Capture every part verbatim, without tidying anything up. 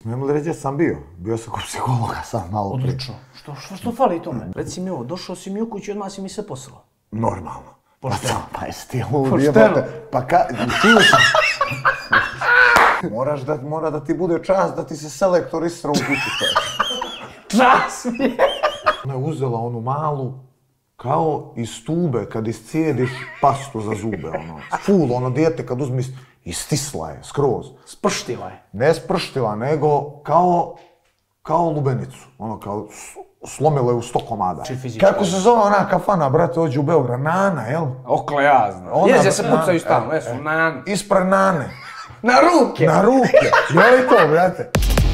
Smijem li reći da sam bio? Bio sam kod psihologa sad malo prije. Odlično. Što, što, što fali tome? Reci mi ovo, došao si mi u kuću i odmah si mi sve posrao. Normalno. Pošteno. Pa, pa jesi ti ludi, Pošteno. jebote. Pa ka... Čio sam. Moraš da, mora da ti bude čast da ti se selektor isra u kuću. Čas mi je! Ona je uzela onu malu, kao iz tube kad iscijediš pastu za zube, ono. Ful, ono dijete kad uzmi, istisla je, skroz. Sprštila je. Ne sprštila, nego kao, kao lubenicu. Ono, kao slomila je u sto komada. Kako se zove ona kafana, brate, ođe u Beograd? Nana, jel? Okle, ja znam. Jezje se pucaju stalno, jesu, nan. Ispred Nane. Na ruke! Na ruke! Je li to, brate?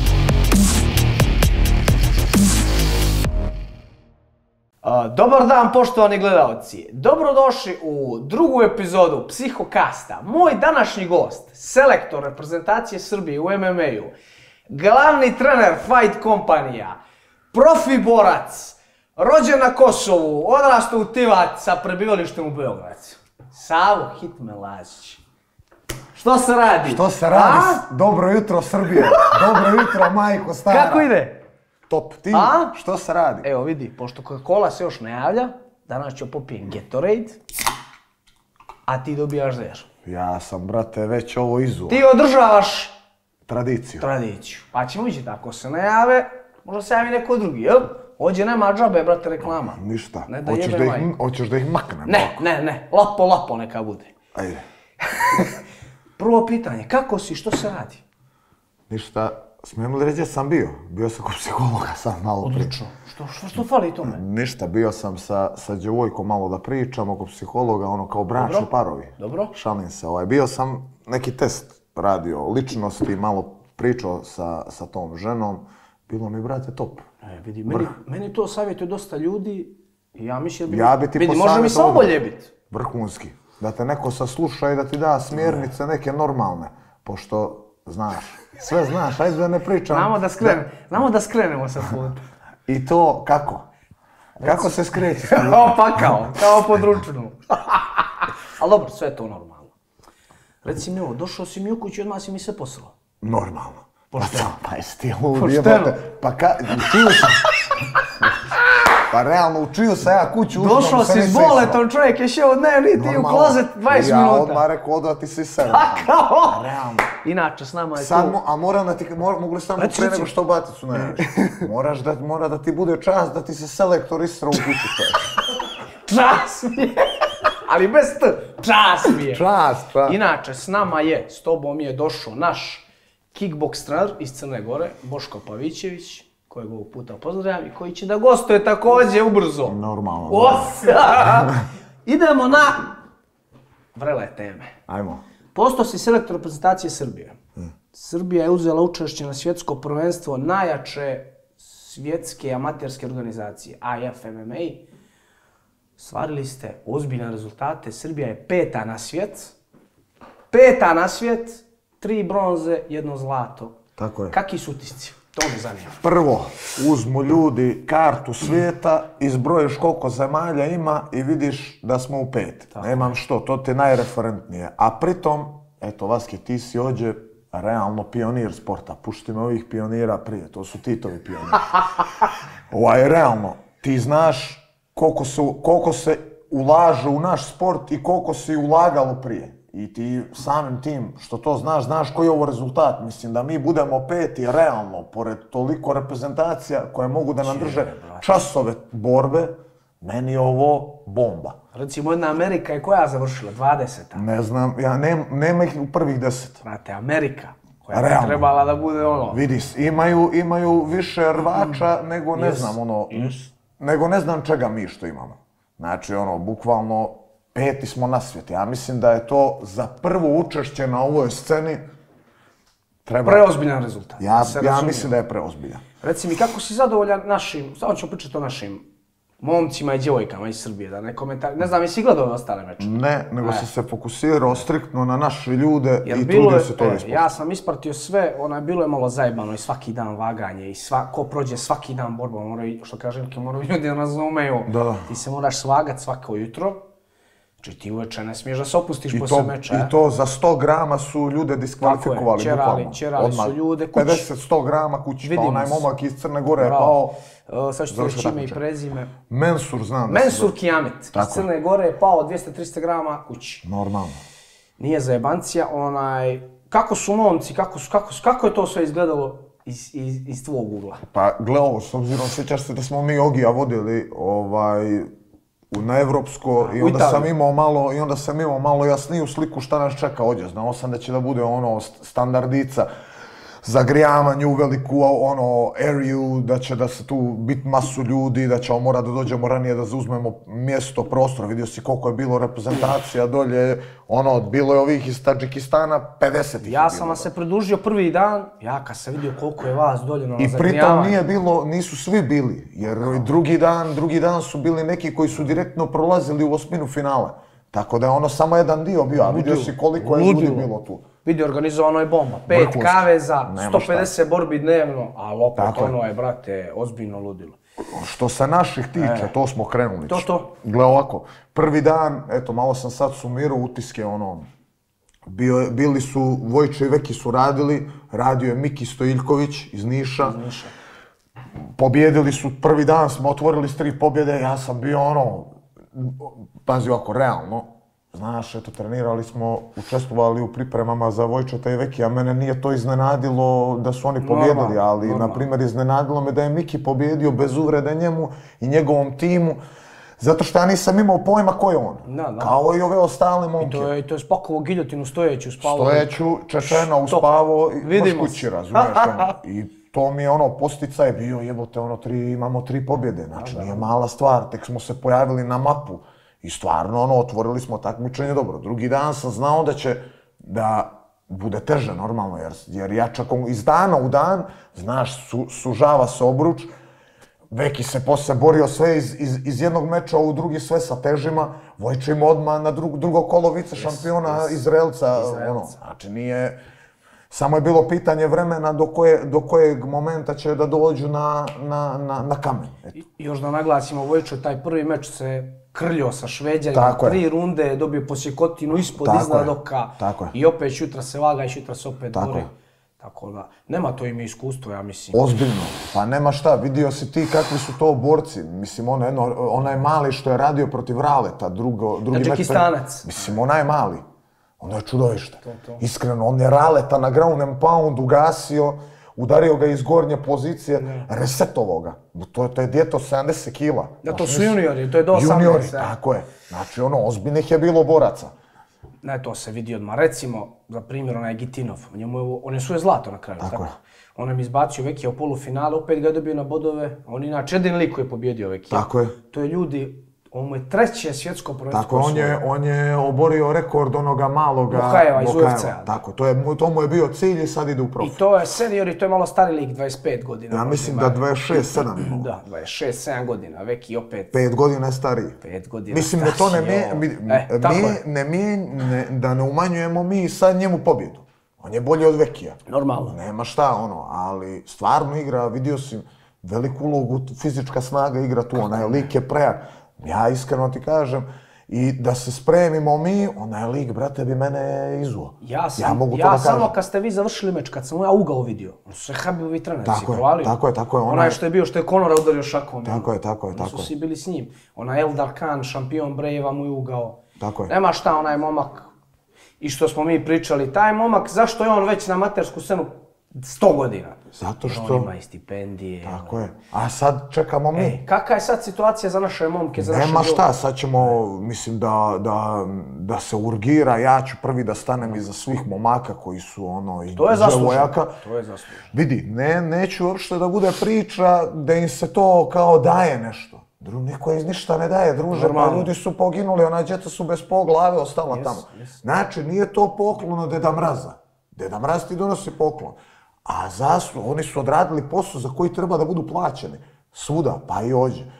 Uh, dobar dan, poštovani gledalci. Dobrodošli u drugu epizodu Psihokasta. Moj današnji gost, selektor reprezentacije Srbije u em em a-u, glavni trener Fight kompanija, profi borac, rođen na Kosovu, odrastao u Tivat sa prebivalištem u Beogradu. Savo Hitme Lazić. Što se radi? Što se radi? A? Dobro jutro, Srbije. Dobro jutro, majko stara. Kako ide? Top, ti, A? što se radi? Evo vidi, pošto Coca-Cola se još ne javlja, danas ću popijem Gatorade, a ti dobijaš zer. Ja sam, brate, već ovo izuo. Ti održavaš Tradiciju. tradiciju. Pa ćemo vidjeti, ako se ne jave, možda se javi neko drugi, jel? Ođe nema džabe, brate, reklama. Ništa. Ne da Hoćeš jebe da ih, majku. hoćeš da ih maknem? Ne, ne, ne, lapo, lapo neka bude. Ajde. Prvo pitanje, kako si, što se radi? Ništa, smijem li reći da sam bio? Bio sam kod psihologa sad malo prije. Odlično. Što, što, što fali tome? Ništa, bio sam sa, sa djevojkom malo da pričamo kod psihologa, ono kao bračni Dobro. parovi. Dobro. Šalim se, ovaj, bio sam neki test radio ličnosti, malo pričao sa, sa tom ženom. Bilo mi, brate, top. E, vidi, meni, meni to savjetuje dosta ljudi i ja mislim da bi... Ja bi ti vidi, može mi samo posavjetovao bolje biti. Vrhunski. Da te neko sasluša i da ti da smjernice neke normalne. Pošto, znaš, sve znaš, ajde da ne pričam. Znamo da, skren, znamo da skrenemo sa puta. I to kako? Kako se skreće? Opa kao, kao pod ručnu. Ali dobro, sve je to normalno. Reci mi ovo, došao si mi u kuću i odmah si mi sve posrao. Normalno. Pošteno. Pa jesi ti ludi, Pošteno. jebote. Pa ka... Učio sam. Pa realno, učio sam ja kuću. uzmem, Došao se si ne s sisao. boletom, čovjek je šeo dnevni, ti u klozet dvadeset ja minuta. odmah rekao, odmah ti si sedam. Pa kao? Realno. Inače, s nama je Sad, tu... mo, a moram da ti, mor, mogu li samo Reci, pre reci. nego što baticu najaviš? Moraš da, mora da ti bude čast da ti se selektor isra u kuću. Čas mi je! Ali bez t, čas mi je! Čast, čast. Inače, s nama je, s tobom je došao naš kickboks trener iz Crne Gore, Boško Pavićević, kojeg ovog puta pozdravljam i koji će da gostuje također ubrzo. Normalno. Osa! Idemo na vrele teme. Ajmo. Postao si selektor reprezentacije Srbije. Srbija je uzela učešće na svjetsko prvenstvo najjače svjetske amaterske organizacije, I F M M A. Stvarili ste ozbiljne rezultate. Srbija je peta na svijet. Peta na svijet, tri bronze, jedno zlato. Tako je. Kakvi su utisci? To me zanima. Prvo, uzmu ljudi kartu svijeta, izbrojiš koliko zemalja ima i vidiš da smo u pet. Tako. Nemam što, to ti je najreferentnije. A pritom, eto Vaski, ti si ođe realno pionir sporta. Pušti me ovih pionira prije, to su Titovi pioniri. Ovaj, realno, ti znaš koliko, su, koliko se ulaže u naš sport i koliko si ulagalo prije. I ti samim tim što to znaš, znaš koji je ovo rezultat. Mislim da mi budemo peti realno, pored toliko reprezentacija koje mogu da nam drže časove borbe, meni je ovo bomba. Recimo jedna Amerika je koja završila? dvadeseta. Ne znam, ja nem, nema ih u prvih deset. Znate, Amerika koja je Realno. trebala da bude ono... Vidi, imaju, imaju više rvača nego ne Yes, znam ono, yes. nego ne znam čega mi što imamo. Znači ono, bukvalno peti smo na svijetu. Ja mislim da je to za prvo učešće na ovoj sceni treba... Preozbiljan rezultat. Ja, da se ja razumijemo. mislim da je preozbiljan. Reci mi, kako si zadovoljan našim, samo ću pričati o našim momcima i djevojkama iz Srbije, da ne komentar... Ne znam, jesi gledao ove ostale meče? Ne, nego E. sam se fokusirao striktno na naše ljude Jer i bilo trudio je, se to e, ispostaviti. ja sam ispratio sve, ona je bilo je malo zajebano i svaki dan vaganje i sva, ko prođe svaki dan borba, moraju, što kažem, moraju ljudi da razumeju. Da, da. Ti se moraš svagat svako jutro. Či ti uveče ne smiješ da se opustiš I posle to, meča. I to za sto grama su ljude diskvalifikovali. Tako je, ćerali, bukvalno. ćerali Odmah, su ljude kući. pedeset do sto grama kući, pa Vidimo onaj se. momak iz Crne Gore je Bravo. pao. Uh, sad ću ti reći ime i prezime. Mensur, znam da Mensur se... Kijamet iz Tako je. Crne Gore je pao dvjesto do tristo grama kući. Normalno. Nije zajebancija, onaj... Kako su momci, kako, su, kako, su, kako je to sve izgledalo iz, iz, iz tvog ugla? Pa gle ovo, s obzirom, sjećaš se da smo mi Ogija vodili ovaj, u- na Evropsko i U onda Italiji. sam imao malo, i onda sam imao malo jasniju sliku šta nas čeka ovdje. Znao sam da će da bude ono st- standardica, zagrijavanje u veliku ono eriju, da će da se tu biti masu ljudi, da ćemo morati da dođemo ranije da zauzmemo mjesto, prostor. Vidio si koliko je bilo reprezentacija dolje, ono, bilo je ovih iz Tadžikistana, pedeset ih Ja je sam bilo. vam se pridružio prvi dan, ja kad sam vidio koliko je vas doljeno na I pritom zagrijavanje. nije bilo, nisu svi bili, jer drugi dan, drugi dan su bili neki koji su direktno prolazili u osminu finala. Tako da je ono samo jedan dio bio, a vidio si koliko je ljudi Ludilo. bilo tu. Vidio, organizovano je bomba. Pet Vrhunski. kaveza, Nema sto pedeset borbi dnevno, a opet Tako je. ono je, brate, ozbiljno ludilo. Što se naših tiče, to smo krenuli. E. To, to. Gle ovako, prvi dan, eto, malo sam sad sumirao utiske, ono, bio, bili su, Vojče i Veki su radili, radio je Miki Stojiljković iz Niša. Iz Niša. Pobjedili su, prvi dan smo otvorili s tri pobjede, ja sam bio ono, pazi ovako, realno, znaš, eto, trenirali smo, učestvovali u pripremama za Vojčeta i Veki, a mene nije to iznenadilo da su oni pobjedili, Normalno, ali, normalno. na primjer, iznenadilo me da je Miki pobjedio bez uvrede njemu i njegovom timu, zato što ja nisam imao pojma ko je on, Da, da. kao i ove ostale momke. To je, to je spakovo giljotinu stojeću, spavao. Stojeću, Čečena, uspavo i baš Vidimo kući, se. razumiješ, ono. I to mi je ono, posticaj bio, jebote, ono, tri, imamo tri pobjede, znači nije mala stvar, tek smo se pojavili na mapu i stvarno, ono, otvorili smo takmičenje dobro. Drugi dan sam znao da će, da bude teže, normalno, jer, jer jača, kon- iz dana u dan, znaš, su, sužava se obruč, Veki se posle borio sve iz, iz, iz jednog meča u drugi sve sa težima, Vojče ima odmah na drug, drugo kolo vice šampiona Izraelca, ono, znači nije, samo je bilo pitanje vremena do, koje, do kojeg momenta će da dođu na, na, na, na kamen. Eto. I još da naglasimo, Vojčo, taj prvi meč se krljio sa Šveđanima, Tako je. tri runde je dobio posjekotinu ispod, Tako iznad je. oka. Tako je. I opet jutra se vaga i jutra se opet Tako bori. je. Tako da, nema to ime iskustvo, ja mislim. Ozbiljno, pa nema šta, vidio si ti kakvi su to borci, mislim, ono jedno, onaj mali što je radio protiv Raleta, drugo, drugi meč... Tadžikistanac. Mislim, onaj mali, ono je čudovište. To, to. Iskreno, on je Raleta na ground and pound ugasio, udario ga iz gornje pozicije, resetovao ga. To, to je dijete od sedamdeset kila. Da, to Znači, su juniori, to je do osamnaest. Juniori, ja. tako je. Znači, ono, ozbiljnih je bilo boraca. Ne, to se vidi odmah. Recimo, za primjer, onaj Gitinov, njemu je, on je svoje zlato na kraju, Tako tako? je. On nam izbacio Vekija u polufinale, opet ga je dobio na bodove. On je inače jedin lik koji je pobjedio Vekija. Tako je. To je ljudi, on mu je treće svjetsko prvenstvo. Tako, on je, on je oborio rekord onoga maloga... Mokajeva iz U F Mokajeva. C-a. Tako, to, je, to mu je bio cilj i sad ide u I profi. to je senior i to je malo stari lik, dvadeset pet godina. Ja možda mislim ima. da dvadeset šest sedam imao. Da, dvadeset šest sedam godina, Veki opet Pet godina je stariji. pet godina. Mislim da to ne, stariji, mi, jo. mi, E, tako mi, je. ne, mi ne, da ne umanjujemo mi sad njemu pobjedu. On je bolji od Vekija. Normalno. Nema šta, ono, ali stvarno igra, vidio si veliku ulogu, fizička snaga igra tu, onaj lik je prejak. Ja iskreno ti kažem, i da se spremimo mi, onaj lik, brate, bi mene izuo. Ja, sam, ja mogu to ja da samo kažem. kad ste vi završili meč, kad sam ja ugao vidio, on su se Habibovi treneri si Tako je, provalio. tako je, tako je, onaj- Onaj što je bio, što je Conora udario šakom. Tako je, tako je, Oni tako su je. svi bili s njim. Onaj Eldar Khan, šampion Brejeva mu je ugao. Tako je. Nema šta, onaj momak, i što smo mi pričali, taj momak, zašto je on već na amatersku scenu sto godina? Zato On što... ima i stipendije. Tako je. A sad čekamo mi. E, kakva je sad situacija za naše momke, za naše Nema ljude? šta, sad ćemo, mislim da, da, da se urgira, ja ću prvi da stanem iza svih momaka koji su ono i To je zasluženo. devojaka. To je zasluženo. Vidi, ne, neću uopšte da bude priča da im se to kao daje nešto. Dru, niko iz ništa ne daje, druže, Normalno. pa ljudi su poginuli, ona djeca su bez pol glave ostala Yes, tamo. yes. Znači, nije to poklon od Deda Mraza. Deda Mraz ti donosi poklon. A zaslu, oni su odradili posao za koji treba da budu plaćeni. Svuda, pa i ovdje.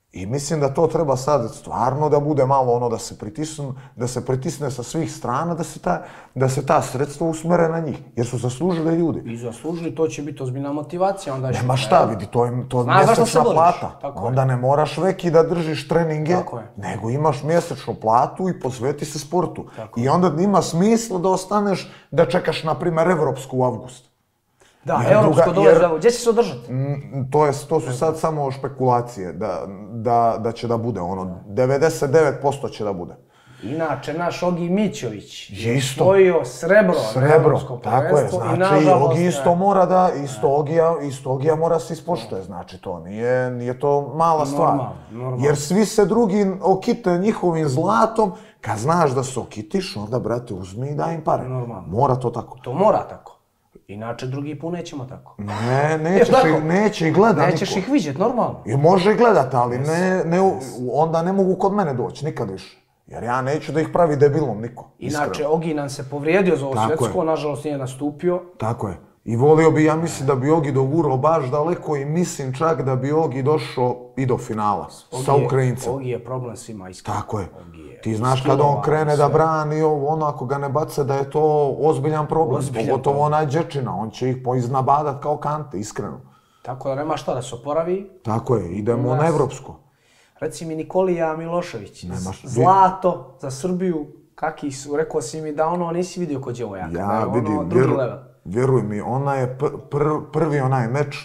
I mislim da to treba sad stvarno da bude malo ono da se pritisnu, da se pritisne sa svih strana, da se ta, da se ta sredstva usmere na njih. Jer su zaslužili ljudi. I zaslužili, to će biti ozbiljna motivacija. Onda Nema šta, vidi, to je to mjesečna plata. Onda ne moraš veki da držiš treninge, nego imaš mjesečnu platu i posveti se sportu. I onda ima smisla da ostaneš, da čekaš, na primjer, evropsku u avgustu. Da, evropsko dolazi, gdje će se održati? To, je, to su sad samo špekulacije, da, da, da će da bude, ono, devedeset devet posto će da bude. Inače, naš Ogi Mićović je osvojio srebro, srebro, tako je, znači Ogi isto mora da, isto Ogija, isto Ogija mora se ispoštuje, znači to nije, nije to mala stvar. Jer svi se drugi okite njihovim zlatom, kad znaš da se okitiš, onda, brate, uzmi i daj im pare. Mora to tako. To mora tako. Inače, drugi put nećemo tako. Ne, neće ih gledat niko. Nećeš ih vidjet, normalno. I može gledat, ali onda ne mogu kod mene doći, nikad više. Jer ja neću da ih pravi debilom niko. Inače, Ogi nam se povrijedio za ovo svjetsko, nažalost nije nastupio. Tako je. I volio bi, ja mislim da bi Ogi dogurao baš daleko i mislim čak da bi Ogi došao i do finala sa Ukrajincem. Ogi je problem svima iskreno. Tako je. Ti znaš kad on krene da brani ovo, ono ako ga ne bace da je to ozbiljan problem. Pogotovo onaj Đečina, on će ih poiznabadat kao Kante, iskreno. Tako da nema šta da se oporavi. Tako je, idemo na evropsko. Reci mi Nikolija Milošević, zlato za Srbiju, kakvi su, rekao si mi da ono nisi vidio kod djevojaka, da je ono drugi level. Vjeruj mi, ona je prvi onaj meč,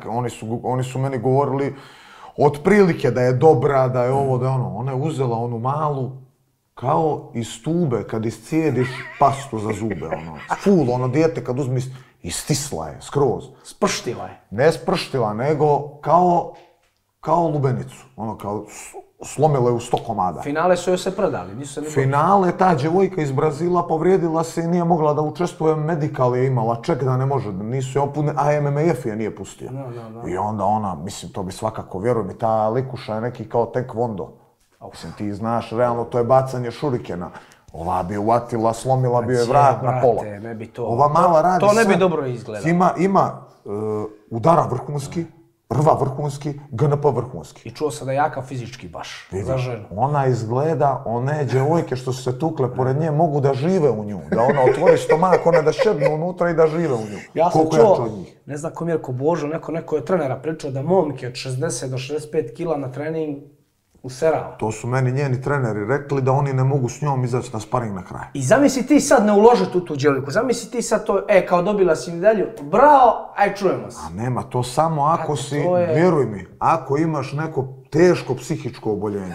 oni su meni govorili otprilike da je dobra, da je ovo, da je ono. Ona je uzela onu malu, kao iz tube, kad iscijediš pastu za zube, ono. Full, ono dijete kad uzmi, istisla je, skroz. Sprštila je. Ne sprštila, nego kao, kao lubenicu, ono, kao slomila je u sto komada. Finale su joj se predali, nisu se ni... Finale, ta djevojka iz Brazila povrijedila se i nije mogla da učestvuje, medikal je imala, ček da ne može, nisu je opune, a M M F je nije pustio. I onda ona, mislim, to bi svakako, vjeruj mi, ta likuša je neki kao taekwondo. Mislim, ti znaš, realno, to je bacanje šurikena. Ova bi uvatila, slomila bi joj vrat na pola. Ova mala radi sve. To ne bi dobro izgledalo. Ima udara vrhunski, rva vrhunski, G N P vrhunski. I čuo sam da je jaka fizički baš, za ženu. Ona izgleda, one djevojke što su se tukle pored nje mogu da žive u nju. Da ona otvori stomak, one da šednu unutra i da žive u nju. Ja sam čuo, ne znam ko Mirko Božo, neko, neko je trenera pričao da momke od šezdeset do šezdeset pet kila na trening userao. To su meni njeni treneri rekli da oni ne mogu s njom izaći na sparing na kraj. I zamisli ti sad ne uložiti u tu djevojku, zamisli ti sad to, e, kao dobila si medalju, bravo, aj čujemo se. A nema, to samo ako si, vjeruj mi, ako imaš neko teško psihičko oboljenje.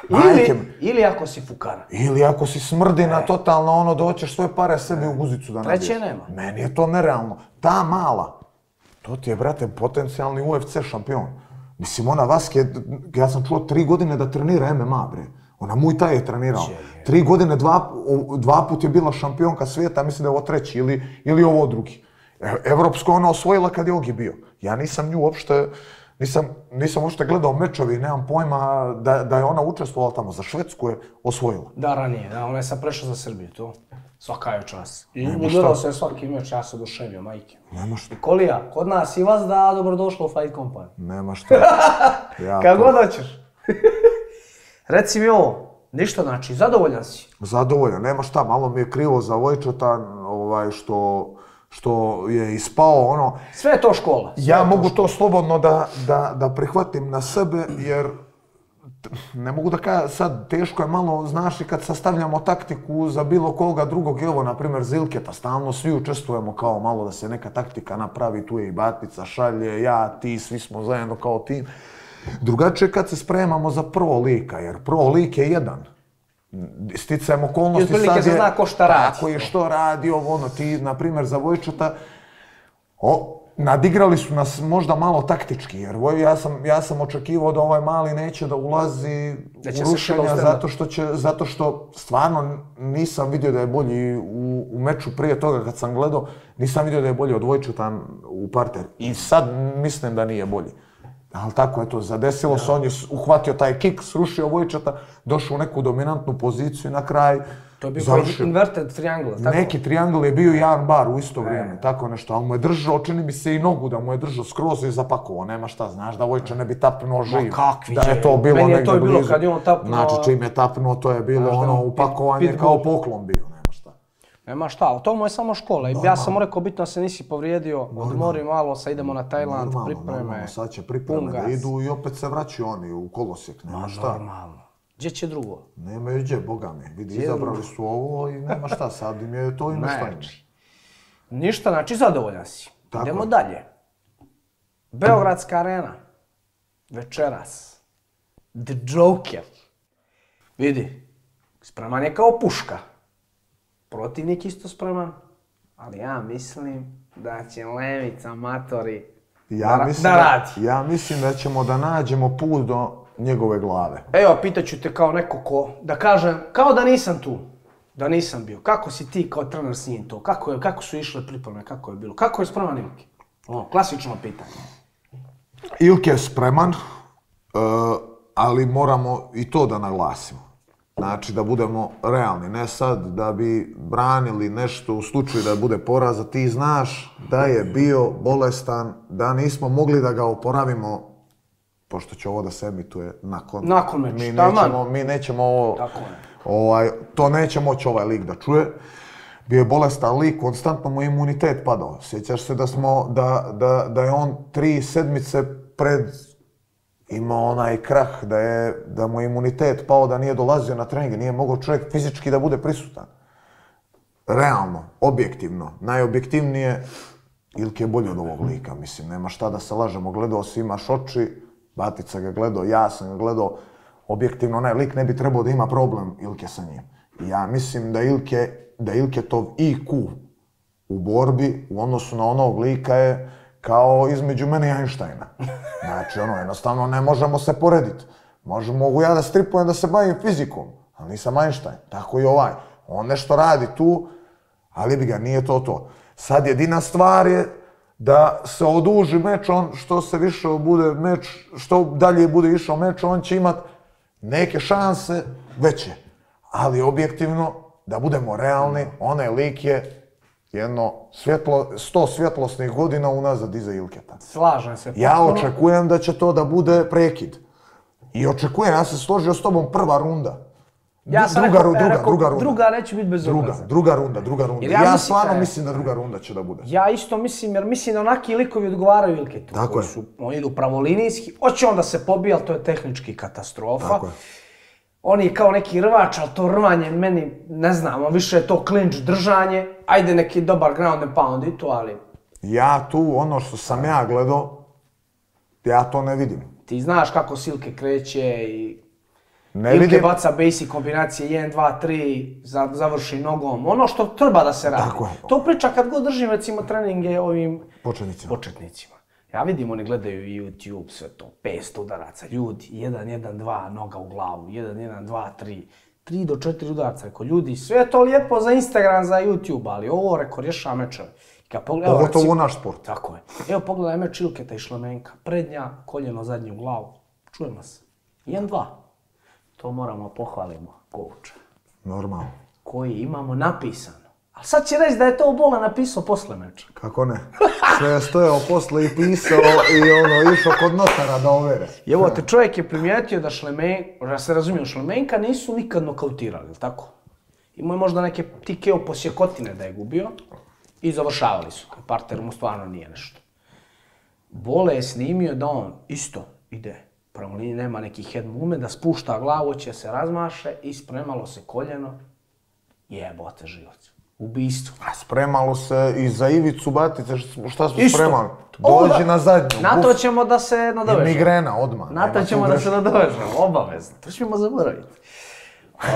Ili ako si fukara. Ili ako si smrdina totalno, ono, doćeš svoje pare sebi u guzicu da nabiješ. Treće nema. Meni je to nerealno. Ta mala, to ti je, brate, potencijalni U F C šampion. Mislim, ona Vaske, ja sam čuo tri godine da trenira M M A, bre. Ona Muay Thai je trenirao. Tri godine, dva put je bila šampionka svijeta, mislim da je ovo treći ili ovo drugi. Evropsko ona osvojila kad je Ogi bio. Ja nisam nju uopšte, nisam uopšte gledao mečevi, nemam pojma da je ona učestvovala tamo. Za Švedsku je osvojila. Da, ranije, da, ona je sad prešla za Srbiju, to. Svaka je čas. I gledao se svaki meč, ja se oduševio, majke. Nema šta. Nikolija, kod nas i vas da dobrodošlo u Fight Company. Nema šta. Kako god hoćeš. Reci mi ovo, ništa znači, zadovoljan si? Zadovoljan, nema šta, malo mi je krivo za Vojčeta, što je ispao ono... Sve je to škola. Ja mogu to slobodno da prihvatim na sebe, jer ne mogu da kažem, sad teško je malo, znaš, i kad sastavljamo taktiku za bilo koga drugog, evo, na primjer, Zilketa, stalno svi učestvujemo kao malo da se neka taktika napravi, tu je i Batica, Šalje, ja, ti, svi smo zajedno kao tim. Drugačije kad se spremamo za prvo lika, jer prvo lik je jedan. Sticajem okolnosti sad je... I otprilike se zna ko šta radi. Tako je, što radi, ovo, ono, ti, na primjer, za Vojčeta, nadigrali su nas možda malo taktički, jer ja sam očekivao da ovaj mali neće da ulazi u rušenja zato što stvarno nisam vidio da je bolji u meču prije toga kad sam gledao, nisam vidio da je bolji od Vojčeta u parter. I sad mislim da nije bolji. Ali tako, eto, zadesilo se, on je uhvatio taj kik, srušio Vojčeta, došao u neku dominantnu poziciju i na kraj To je bio koji inverted triangle, tako? Neki triangl je bio i jedan bar u isto vrijeme, tako nešto, ali mu je držao, čini mi se i nogu da mu je držao skroz i zapakovao, nema šta, znaš da Vojče ne bi tapnuo živ. Kakvi da je to bilo meni je negdje to bilo blizu. Kad je on tapnuo... Znači čim je tapnuo, to je bilo znaš, ono upakovanje pitbull. Kao poklon bio, nema šta. Nema šta, ali to mu je samo škola. Normalno. Ja sam mu rekao, bitno se nisi povrijedio, odmori malo, sad idemo na Tajland, normalno, pripreme. Normalno, sad će pripreme Pungas. Da idu i opet se vraćaju oni u kolosijek, nema šta. Normalno. Gdje će drugo? Nemaju gdje, boga mi. Vidi, izabrali su ovo i nema šta, sad im je to i nešto im. Ništa, znači zadovoljan si. Tako idemo je. Dalje. Beogradska arena. Večeras. The Joker. Vidi, spreman je kao puška. Protivnik isto spreman. Ali ja mislim da će Levica Matori ja da, mislim da radi. Da, ja mislim da ćemo da nađemo put do njegove glave. Evo, pitaću te kao neko ko, da kažem, kao da nisam tu, da nisam bio. Kako si ti kao trener s njim to? Kako, je, kako su išle pripreme? Kako je bilo? Kako je spreman Ilke? O, klasično pitanje. Ilke je spreman, uh, ali moramo i to da naglasimo. Znači da budemo realni, ne sad da bi branili nešto u slučaju da bude poraza. Ti znaš da je bio bolestan, da nismo mogli da ga oporavimo, pošto će ovo da se emituje nakon. Nakon meč, mi nećemo, mi nećemo ovo, ovaj, to neće moći ovaj lik da čuje. Bio je bolestan lik, konstantno mu imunitet padao. Sjećaš se da smo, da, da, da je on tri sedmice pred imao onaj krah, da je, da mu imunitet pao, da nije dolazio na treninge, nije mogao čovjek fizički da bude prisutan. Realno, objektivno, najobjektivnije, Ilke je bolji od ovog lika, mislim, nema šta da se lažemo, gledao si, imaš oči, Batica ga gledao, ja sam ga gledao, objektivno, onaj lik ne bi trebao da ima problem Ilke sa njim. I ja mislim da Ilke, da Ilke tov I Q u borbi u odnosu na onog lika je kao između mene i Einsteina. Znači, ono, jednostavno ne možemo se porediti. Možemo, mogu ja da stripujem da se bavim fizikom, ali nisam Einstein. Tako i ovaj. On nešto radi tu, ali bi ga, nije to to. Sad jedina stvar je da se oduži meč, on što se više bude meč, što dalje bude išao meč, on će imat neke šanse veće. Ali objektivno, da budemo realni, onaj lik je jedno svjetlo, sto svjetlosnih godina unazad iza Ilketa. Slažem se. Ja očekujem da će to da bude prekid. I očekujem, ja se složio s tobom prva runda. Ja sam druga, rekao, druga, rekao, druga runda. Druga neće biti bez druga, druga runda, druga runda. Ja, ja stvarno je, mislim da druga runda će da bude. Ja isto mislim, jer mislim da onaki likovi odgovaraju Ilketu. Tako je. Su, oni idu pravolinijski, hoće on da se pobija, ali to je tehnički katastrofa. Tako je. On je kao neki rvač, ali to rvanje meni, ne znam, on više je to clinch držanje. Ajde neki dobar ground and pound i to, ali... Ja tu, ono što sam ja gledao, ja to ne vidim. Ti znaš kako Silke kreće i... Ne Ilke vidim. baca basic kombinacije jedan, dva, tri, završi nogom. Ono što treba da se radi. Tako je. To priča kad god držim, recimo, treninge ovim... Početnicima. Početnicima. Ja vidim, oni gledaju YouTube, sve to, petsto udaraca, ljudi, jedan, jedan, dva, noga u glavu, jedan, jedan, dva, tri, tri do četiri udarca, reko, ljudi, sve je to lijepo za Instagram, za YouTube, ali ovo, reko, rješava mečeve. Pogotovo u naš sport. Tako je. Evo, pogledaj meč Ilketa i Šlemenka, prednja, koljeno, zadnje u glavu, čujemo se. jedan, dva. To moramo pohvalimo, coacha. Normalno. Koji imamo napisano. Ali sad će reći da je to Bola napisao posle meča. Kako ne? Sve je stojao posle i pisao i ono, išao kod notara da overe. I evo te, čovjek je primijetio da Šlemenka, ja se razumijem, Šlemenka nisu nikad nokautirali, ili tako? Imao je možda neke T K O posjekotine da je gubio i završavali su, kad parter mu stvarno nije nešto. Bole je snimio da on isto ide prema liniji, nema neki head movement, da spušta glavu, će se razmaše i spremalo se koljeno. Jebote život. Ubijstvo. A spremalo se i za Ivicu Batice, šta smo isto. Spremali? Dođi Oda. Na zadnju. Na to ćemo da se nadovežemo. I migrena odmah. Na to ćemo da se nadovežemo, obavezno. To ćemo zaboraviti. Uh,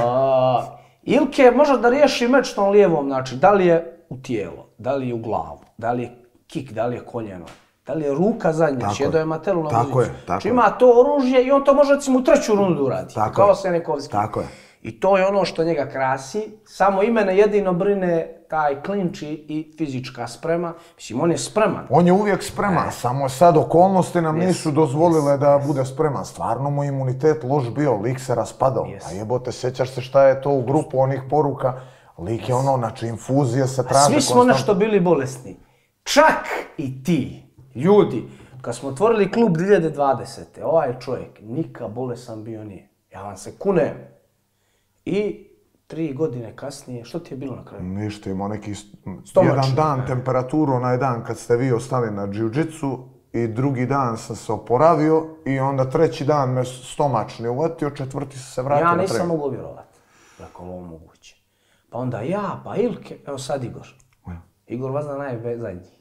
Ilke može da riješi meč tom lijevom, znači da li je u tijelo, da li je u glavu, da li je kik, da li je koljeno, da li je ruka zadnja, šedo je matelu na tako poziciju. je, tako znači ima to oružje i on to može recimo u treću rundu uradi. Tako kao je. Senekovski. Tako je. I to je ono što njega krasi, samo i mene jedino brine taj klinč i fizička sprema. Mislim, on je spreman. On je uvijek spreman, e. samo sad okolnosti nam yes. nisu dozvolile yes. da yes. bude spreman. Stvarno mu imunitet loš bio, lik se raspadao. Yes. A jebote, sjećaš se šta je to u grupu onih poruka? Lik je yes. ono, znači infuzije se traže. Svi smo konstantno... nešto bili bolesni. Čak i ti, ljudi, kad smo otvorili klub dvije hiljade dvadesete. ovaj čovjek nikad bolesan bio nije. Ja vam se kunem. I tri godine kasnije, što ti je bilo na kraju? Ništa, imao neki stomačni, jedan dan ne. temperaturu, onaj dan kad ste vi ostali na džiu-džitsu i drugi dan sam se oporavio i onda treći dan me stomačni uvatio, četvrti sam se vratio na trening. Ja nisam mogu vjerovati, kako ovo moguće. Pa onda ja, pa Ilke, evo sad Igor. Ja. Igor vas zna najzadnji.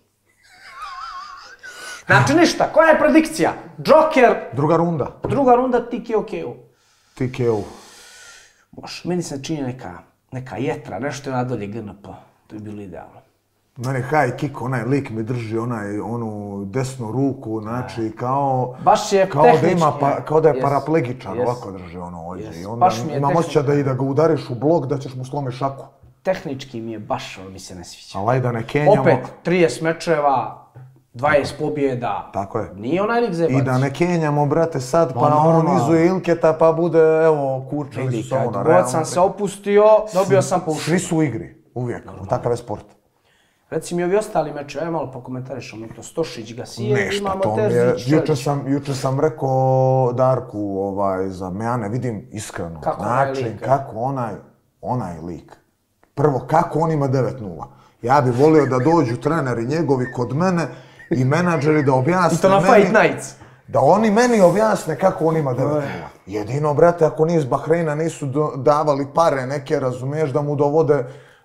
Znači ništa, koja je predikcija? Joker. Druga runda. Druga runda T K O K O. T K O. Moš, meni se čini neka, neka jetra, nešto je nadolje G N P. To je bilo idealno. Mene high kick, onaj lik mi drži onaj, onu desnu ruku, znači kao... Baš je kao tehnički. Da ima pa, kao da je yes. paraplegičan, yes. ovako drži ono ovdje. Yes. I onda imam osjećaj da i da ga udariš u blok, da ćeš mu slomiti šaku. Tehnički mi je baš, ono mi se ne sviđa. Ali da ne kenjamo... Opet, trideset mečeva, dvadeset pobjeda. Tako je. Nije onaj lik zebac. I da ne kenjamo, brate, sad pa on izuje Ilketa pa bude, evo, kurčali su samo na realno. God sam se opustio, dobio sam po ušima. Svi su u igri, uvijek, takav je sport. Reci mi ovi ostali meče, aj malo pokomentarišamo to. Stošić ga sije, Nešta, imamo to Terzić, je, juče sam, juče sam rekao Darku ovaj, za Mejane, vidim iskreno, kako način, onaj lik, kako onaj, onaj lik. Prvo, kako on ima devet nula. Ja bih volio da dođu treneri njegovi kod mene i menadžeri da objasne I to na meni, Fight Nights. Da oni meni objasne kako on ima devet nula. Jedino, brate, ako nije iz Bahreina nisu do, davali pare neke, razumiješ, da mu dovode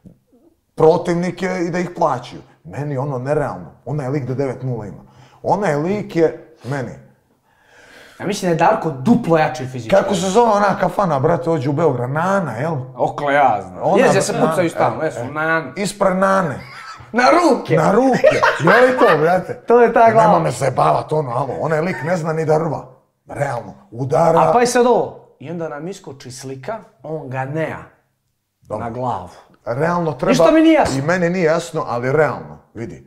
protivnike i da ih plaćaju. Meni ono nerealno. Onaj lik da devet nula ima. Onaj lik je meni. Ja mislim da je Darko duplo jači fizički. Kako se zove ona kafana, brate, ođe u Beograd? Nana, jel? Okle, ja znam. Jezi, ja se pucaju stalno, jesu, Nane. Ispred Nane. Na ruke! Na ruke! Je li to, brate? To je ta glava. Nema me zajebavat ono, alo. Onaj lik ne zna ni da rva. Realno. Udara... A pa i sad ovo. I onda nam iskoči slika, on ga neja. Na glavu. Realno treba... Ništa mi nije jasno. I meni nije jasno, ali realno, vidi.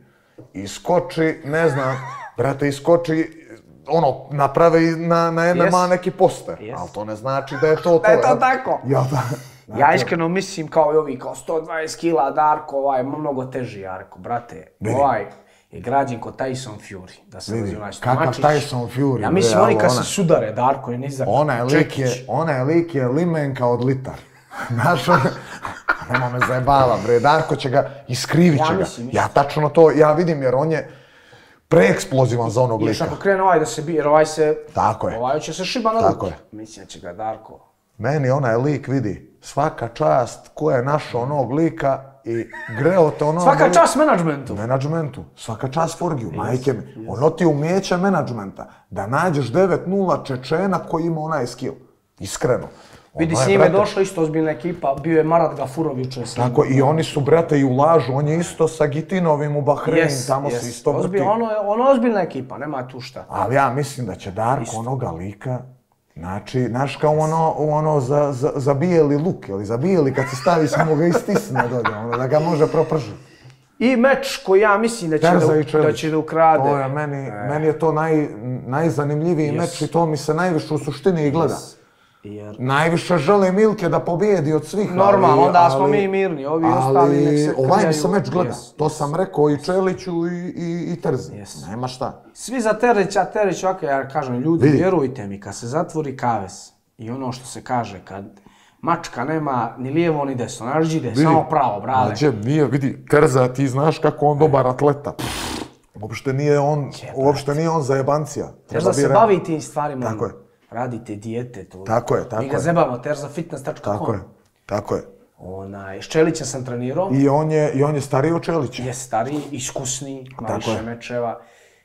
Iskoči, ne znam, brate, iskoči, ono, napravi na, na M M A yes. neki poster. Yes. Ali to ne znači da je to to. Da je to tako. Ja, da. Znači, ja iskreno mislim kao i ovi, kao sto dvadeset kila Darko, ovaj, mnogo teži Jarko, brate. Vidi. Ovaj je građen kod Tyson Fury. Da se vidi, kakav Tyson Fury. Ja mislim, oni kad se sudare, Darko je nizak. Onaj lik je, onaj lik je limenka od litar. Znaš, on... Nema me zajebava, bre, Darko će ga, iskrivit će ga. Ja tačno to, ja vidim jer on je preeksplozivan za onog lika. Još ako krene ovaj da se bije, jer ovaj se... Tako je. Ovaj će se šiba na ruke. Mislim da će ga Darko... Meni onaj lik, vidi, svaka čast ko je našao onog lika i greo te onog... Svaka čast menadžmentu. Menadžmentu. Svaka čast Forgiju, majke mi. Ono ti umijeće menadžmenta. Da nađeš devet nula Čečena koji ima onaj skill. Iskreno. Vidi, s njime je došla isto ozbiljna ekipa, bio je Marat Gafurov juče s njim. Tako, i oni su, brate, i ulažu, on je isto sa Gitinovim u Bahrein, yes, tamo yes. se isto vrti. Ozbilj, ono je ono ozbiljna ekipa, nema tu šta. Ali ja mislim da će Darko isto. Onoga lika, znači, znaš kao ono, ono za, za, za bijeli luk, ili za bijeli kad se stavi samo ga istisne dolje, ono da ga može propržiti. I meč koji ja mislim da će, da, da, će da ukrade. To je meni, e. meni je to naj, najzanimljiviji yes. meč i to mi se najviše u suštini i gleda. Yes. Jer... Najviše žele Milke da pobijedi od svih. Normalno, onda ali, smo mi mirni, ovi ali, ostali nek se ovaj mi se meč gleda. Yes. To sam rekao i Čeliću i, i, i Terzi. Yes. Nema šta. Svi za Terzića, Terzić, ok, ja kažem, ljudi, vidi. Vjerujte mi, kad se zatvori kaves i ono što se kaže, kad mačka nema ni lijevo ni desno, znaš ide, samo pravo, brale. Znači, nije, vidi, Terza, ti znaš kako on dobar atleta. Uopšte nije on, uopšte nije on zajebancija. Terza se bavi tim stvarima. Tako je. Radite dijete, to. Tako je, tako je. Mi ga zebamo, terza fitness tačka com. Tako je, tako je. Onaj, s Čelićem sam trenirao. I on je, i on je stariji od Čelića. Je stariji, iskusniji, ima više mečeva.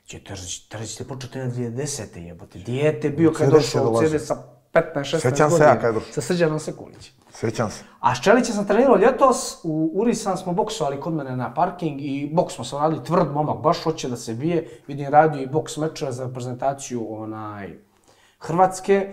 Terzić je počeo trener dvije hiljade desete jebote. Dijete bio kad je došao u C D sa petnaest šesnaest godina. Sjećam se ja kad je došao. Sa Srđanom Sekulićem. Sjećam se. A s Čelićem sam trenirao ljetos, u Urisan smo boksovali kod mene na parking i boks smo se radili, tvrd momak, baš hoće da se bije. Vidim, radio i boks mečeva za reprezentaciju onaj Hrvatske.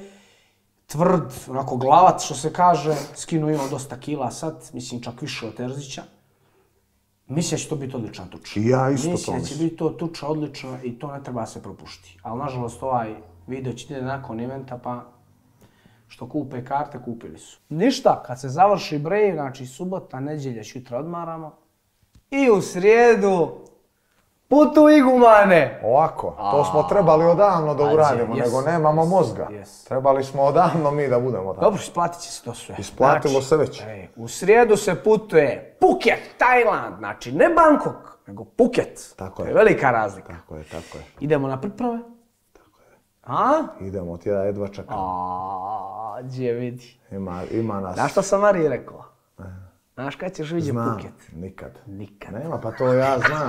Tvrd, onako glavat što se kaže, skinuo imao dosta kila sad, mislim čak više od Terzića. Mislim da će to biti odlična tuča. I ja isto to mislim. mislim. da će biti to tuča odlična i to ne treba se propušti. Ali nažalost ovaj video će ide nakon eventa pa što kupe karte kupili su. Ništa, kad se završi Brave, znači subota, nedjelja, jutra odmaramo. I u srijedu putu igumane. Ovako, to smo trebali odavno da uradimo, nego nemamo mozga. Trebali smo odavno mi da budemo tamo. Dobro, isplatit će se to sve. Isplatilo se već. U srijedu se putuje Phuket, Tajland, znači ne Bangkok, nego Phuket. Tako je. To je velika razlika. Tako je, tako je. Idemo na priprave. Tako je. A? Idemo, ti ja jedva čekam. A, gdje vidi. Ima, ima nas. Znaš što sam Mariji rekao? Znaš kad ćeš vidjeti Phuket? Nikad. Nikad. Nema, pa to ja znam.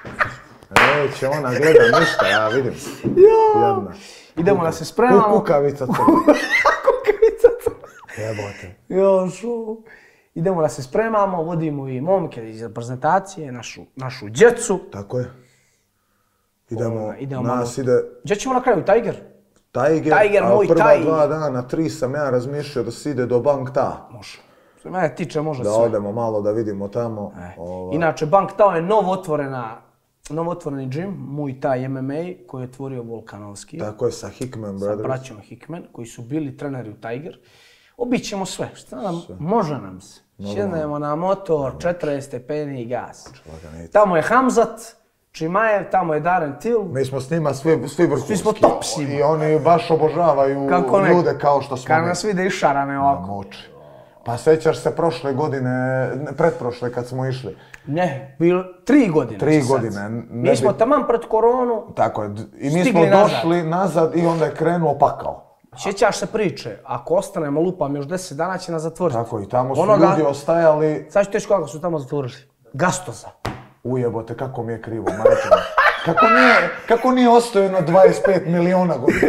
Neće ona gleda ništa, ja vidim. Jadna. Idemo da se spremamo. Kukavica crna. Kukavica crna. Jebote. Jo, šo. Idemo da se spremamo, vodimo i momke iz prezentacije, našu, našu djecu. Tako je. Idemo, Ona, idemo nas malo. ide Gdje ćemo na kraju? Tiger? Tiger, Tiger, a moj prva Taj. dva dana, tri sam ja razmišljao da se ide do Bang Ta. Može. Što mene tiče, može Da sve. odemo malo da vidimo tamo. E. Ovaj, Inače, Bang Tao je novotvorena, novotvoreni džim, Muay Thai M M A, koji je otvorio Volkanovski. Tako je sa Hickman Sa Brothers. braćom Hickman, koji su bili treneri u Tiger. Obićemo sve, šta nam, može nam se. Sjednemo na motor, četrdeset stepeni i gas. Laganica. Tamo je Hamzat, Čimajev, tamo je Darren Till. Mi smo s njima svi, svi vrhunski. Svi smo top s njima. I oni baš obožavaju Kako ne? ljude kao što smo Kad mi. nas vide išarane ovako. Moči. Pa sećaš se prošle godine, ne, pretprošle kad smo išli. Ne, bilo tri godine. Tri sad. godine, ne Mi smo bi- taman pred koronu, Tako je. I mi Stigli smo nazad. došli nazad i onda je krenuo pakao. sjećaš se priče, ako ostanemo lupam još deset dana će nas zatvoriti. Tako i tamo su Onoga- ljudi ostajali. Sad ću teći koga su tamo zatvorili. Gastoza. Ujebote, kako mi je krivo, majče mi. Kako nije, kako nije ostao na dvadeset pet miliona godina?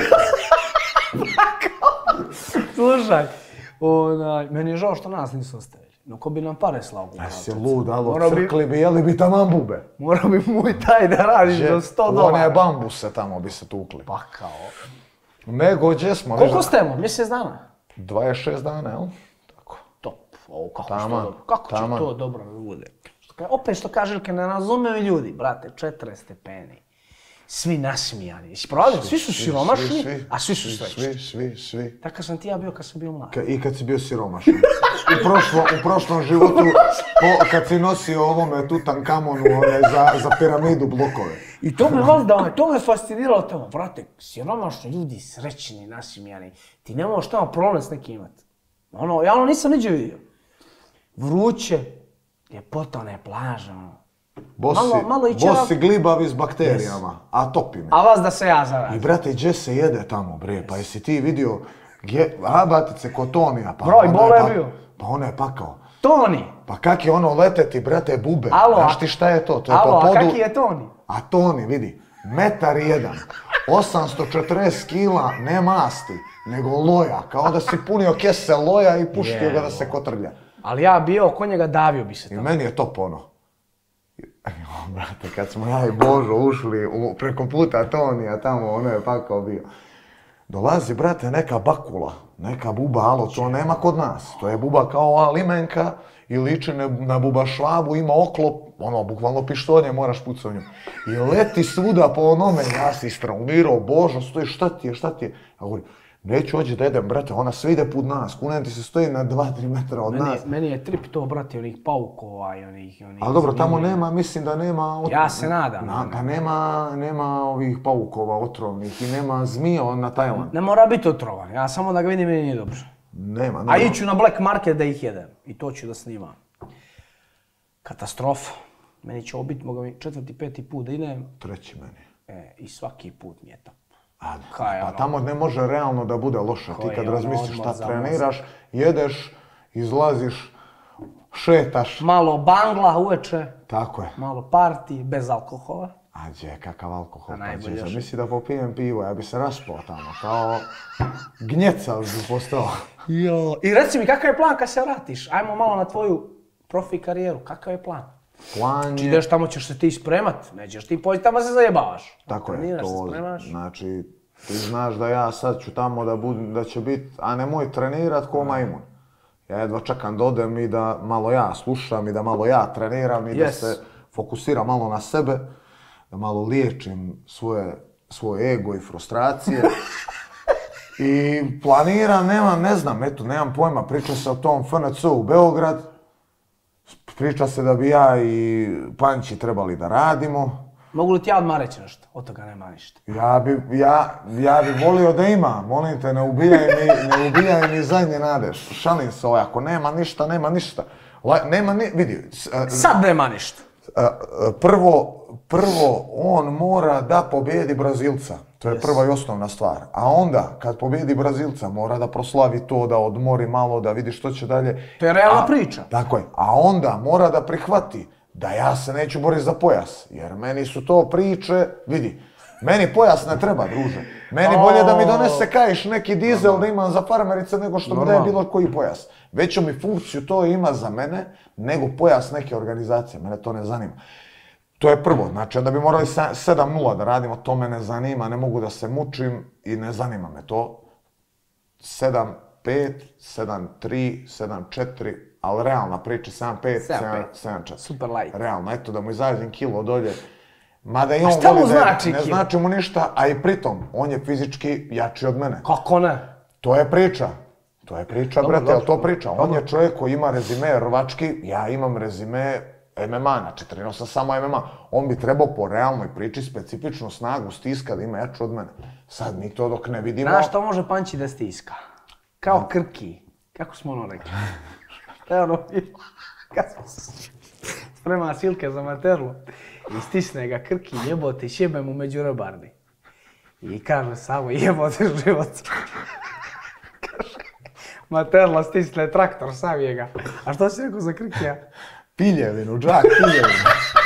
Slušaj, onaj, meni je žao što nas nisu ostavili. No ko bi nam pare slao? A si lud, alo, Morao bi- crkli bi, jeli bi taman bube. Morao bi Muay Thai da radiš za sto One dolara. bambuse tamo bi se tukli. Pa kao. Nego, gdje smo? Koliko viš, stajemo? Mjesec dana? dvadeset šest dana, jel? Tako. Top. O, kako će Taman, to dobro. Kako će taman. to dobro da bude? Što ka- Opet što kaže Ilke, ne razumiju ljudi, brate, četrdeset stepeni. Svi nasmijani. Jesi provjerio? Svi su siromašni, a svi su srećni. Svi, svi, svi. Takav sam ti ja bio kad sam bio mlad. Ka- I kad si bio siromašan. U, prošlo, u prošlom životu, po, kad si nosio ovome Tutankamonu, one za, za piramidu blokove. I to me valjda, to me fasciniralo tamo. Brate, siromašni ljudi, srećni, nasmijani. Ti ne možeš tamo problem s nekim imat. Ono, ja ono nisam niđe vidio. Vruće, ljepota one plaže, ono. Bosi, Malo- malo i čera- bosi glibavi s bakterijama, a topi me. A vas da se ja I zarazim. brate, gdje se jede tamo, bre, pa jesi ti vidio, gdje, rabatice kod Tonija, pa Broj, ona bolo je pa- bio. Pa ona je pakao. Toni! Pa kak je ono leteti, brate, bube. Alo, Znaš a- ti šta je to? To je Alo, po a podu... kaki je Toni? A Toni, vidi, metar jedan, osamsto četrdeset kila, ne masti, nego loja, kao da si punio kese loja i puštio ga da se kotrlja. Ali ja bio oko njega, davio bi se I tamo. meni je top ono. Jo, brate, kad smo ja i Božo ušli u, preko puta Tonija tamo, ono je pakao bio. Dolazi, brate, neka bakula, neka buba, alo, to nema kod nas. To je buba kao limenka i liči na, na buba švabu, ima oklop, ono, bukvalno pištolje moraš pucati u nju. I leti svuda po onome, ja si istraumirao, Božo, stoji, šta ti je, šta ti je? Ja govorim, neću ođe da jedem, brate, ona sve ide pud nas, kunem ti se stoji na dva tri metra od Meni, nas. je- meni je trip to, brate, onih paukova i onih... onih Ali dobro, tamo zmija. nema, mislim da nema... ot- Ja se nadam. Na, pa nema, nema ovih paukova otrovnih i nema zmija na Tajland. Ne mora biti otrovan, ja samo da ga vidim meni nije dobro. Nema, nema. A iću na Black Market da ih jedem. I to ću da snimam. Katastrofa. Meni će ovo biti, mogu mi četvrti, peti put da idem. Treći meni. E, I svaki put mi je top. A, Kaj je pa ono? tamo ne može realno da bude loše. Ti Koji kad je ono razmisliš šta odmor za treniraš, jedeš, izlaziš, šetaš. Malo bangla uveče, Tako je. malo party, bez alkohola. Ađe, kakav alkohol. A Pa najbolje će, još. misli da popijem pivo, ja bi se raspao tamo, kao gnjecav bi postao. Jo. I reci mi, kakav je plan kad se vratiš? Ajmo malo na tvoju profi karijeru, kakav je plan? Plan Či je... ideš tamo, ćeš se ti spremat, nećeš ti poći tamo se zajebavaš. Tako je, Treniraš se, to, spremaš. znači, ti znaš da ja sad ću tamo da, bud, da će biti, a nemoj trenirat ko majmun. Ja jedva čekam da odem i da malo ja slušam i da malo ja treniram i da Yes. se fokusiram malo na sebe, da malo liječim svoje, svoj ego i frustracije. I planiram, nemam, ne znam, eto, nemam pojma, priča se o tom F N C u Beograd, priča se da bi ja i Panči trebali da radimo. Mogu li ti ja odmah reći nešto? Od toga nema ništa. Ja bi, ja, ja bi volio da ima, molim te, ne ubijaj mi, ne ubijaj mi zadnje nade. Šalim se ovaj, ako nema ništa, nema ništa. La, nema ni, vidi. Sad nema ništa. Prvo, prvo, on mora da pobjedi Brazilca. To je yes. prva i osnovna stvar. A onda, kad pobjedi Brazilca, mora da proslavi to, da odmori malo, da vidi što će dalje. To je realna priča. Tako je. A onda mora da prihvati da ja se neću boriti za pojas. Jer meni su to priče, vidi, meni pojas ne treba, druže. Meni bolje da mi donese kaiš neki dizel da imam za farmerice nego što mi daje bilo koji pojas. Veću mi funkciju to ima za mene nego pojas neke organizacije. Mene to ne zanima. To je prvo, znači onda bi morali sedam nula da radimo, to me ne zanima, ne mogu da se mučim i ne zanima me to. sedam pet, sedam tri, sedam četiri, ali realna priča sedam pet, sedam četiri. Super light. Realno, eto da mu izađem kilo dolje. Mada i on šta mu voli da znači ne kilo? znači mu ništa, a i pritom, on je fizički jači od mene. Kako ne? To je priča. To je priča, Dobro, brate, ali to dobro, priča. On dobro. je čovjek koji ima rezime rvački, ja imam rezime M M A, znači trenirao sam samo M M A. On bi trebao po realnoj priči specifičnu snagu stiska da ima jaču od mene. Sad mi to dok ne vidimo... Znaš što može Panči da stiska? Kao Krki. Kako smo ono rekli? Evo ono bilo. Kad smo se sprema Silke za materlu i stisne ga Krki, jebote, sjebe mu među rebardi. I kaže Savo, jebote život. Kaže, materla stisne traktor, savije ga. A što si rekao za Krkija? Piljevinu, džak, piljevinu.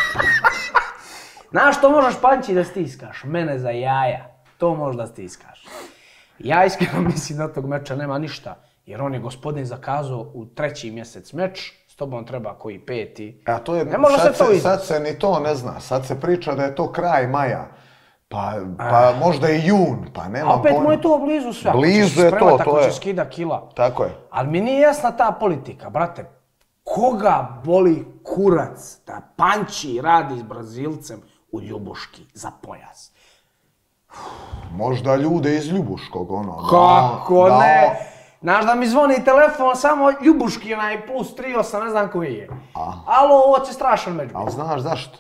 Znaš što možeš Panči da stiskaš? Mene za jaja. To možeš da stiskaš. Ja iskreno mislim da tog meča nema ništa. Jer on je gospodin zakazao u treći mjesec meč. S tobom treba koji peti. A to je, ne može sad se to se, sad se ni to ne zna. Sad se priča da je to kraj maja. Pa, pa možda i jun, pa nemam A opet pojma. mu je to blizu sve. Blizu je to, to je. Ako će skida kila. Tako je. Ali mi nije jasna ta politika, brate. Koga boli kurac da Panči radi s Brazilcem u Ljubuški za pojas? Možda ljude iz Ljubuškog, ono. Kako da, ne? Da, znaš da mi zvoni telefon samo Ljubuški, onaj plus tri osam, ne znam koji je. A. Alo, ovo će strašan meč. Ali znaš zašto?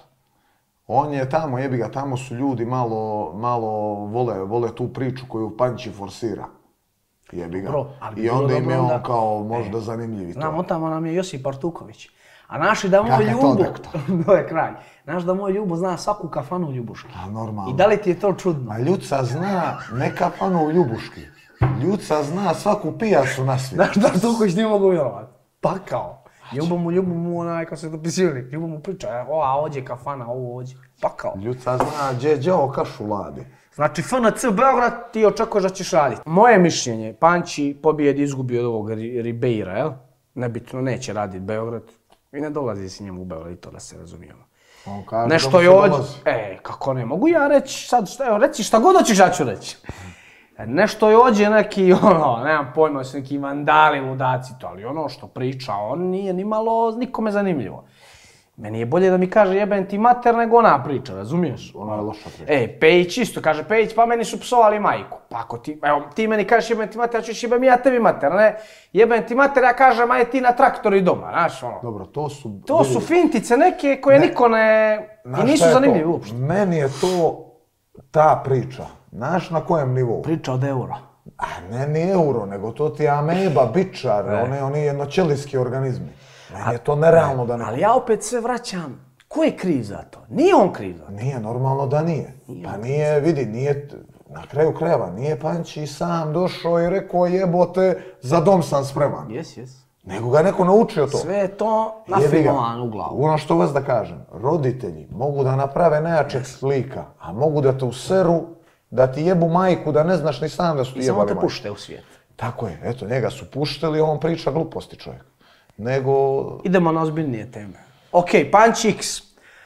On je tamo, jebi ga, tamo su ljudi malo, malo vole, vole tu priču koju Panči forsira. Jebi ga. Bro, ali i onda im je on da... kao možda e, zanimljivi to. Znam, on tamo nam je Josip Artuković. A naši da moj Ljubo, to je kraj, znaš da moj Ljubo zna svaku kafanu u Ljubuški. A normalno. I da li ti je to čudno? A Ljuca zna ne kafanu u Ljubuški. Ljuca zna svaku pijacu na svijetu. Znaš da Artuković nije mogu vjerovati? Pa kao. Ljubo mu, Ljubo mu onaj, kad se dopisivali, Ljubo mu priča, o, a ođe kafana, ovo ođe. Pa kao. Ljuca zna gdje đavo kašu ladi. Znači, F N C Beograd ti očekuješ da ćeš raditi. Moje mišljenje, Panči pobijedi izgubi od ovog Ribeira, jel? Nebitno, neće raditi Beograd. I ne dolazi si njemu u Beograd, i to da se razumijemo. On kaže nešto da mu se je dolazi. E, kako ne, mogu ja reći sad, šta, evo, reci šta god hoćeš, ja ću reći. Nešto je ođe neki, ono, nemam pojma, su neki vandali, ludaci to, ali ono što priča, on nije ni malo nikome zanimljivo. Meni je bolje da mi kaže jebem ti mater nego ona priča, razumiješ? Ona je loša priča. E, Pejić isto, kaže Pejić, pa meni su psovali majku. Pa ako ti, evo, ti meni kažeš jebem ti mater, ja ću jebem ja tebi mater, ne? Jebem ti mater, ja kažem, aj ti na traktoru i doma, znaš, ono. Dobro, to su... To su fintice neke koje ne, niko ne... I nisu zanimljivi uopšte. Meni je to ta priča. Znaš na kojem nivou? Priča od euro. A ne ni euro, nego to ti ameba, bičar, oni, oni jednoćelijski organizmi. Meni je to nerealno da ne... Ali ja opet sve vraćam. Ko je kriv za to? Nije on kriv za to. Nije, normalno da nije. nije pa nije, vidi, nije... Na kraju krajeva, nije Panči sam došao i rekao jebote, za dom sam spreman. Jes, jes. Nego ga neko naučio to. Sve je to nafilmovan u glavu. Ono što vas da kažem, roditelji mogu da naprave najjačeg slika, a mogu da te useru, da ti jebu majku, da ne znaš ni sam da su ti jebali majku. I samo te pušte u svijet. Tako je, eto, njega su pušteli, on priča gluposti čovjek. Nego... Idemo na ozbiljnije teme. Ok, Panč X.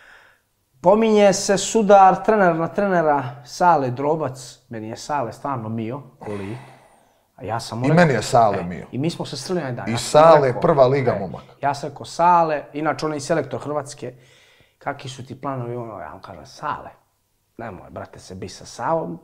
Pominje se sudar trener na trenera Sale Drobac. Meni je Sale stvarno mio, koli. A ja sam mu I rekao, meni je Sale e, mio. I mi smo se sreli na dan. I ja Sale rekao, prva liga e, momak. Ja sam rekao Sale, inače on je i selektor Hrvatske. kakvi su ti planovi, ono, ja vam kažem, Sale, nemoj, brate, se bi sa Salom.